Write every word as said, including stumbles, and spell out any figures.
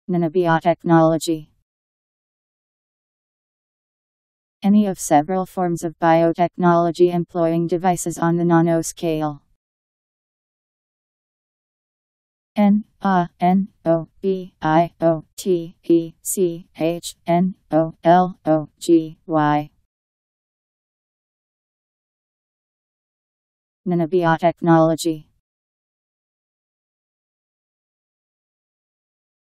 Nanobiotechnology. Any of several forms of biotechnology employing devices on the nanoscale. N A N O B I O T E C H N O L O G Y. Nanobiotechnology.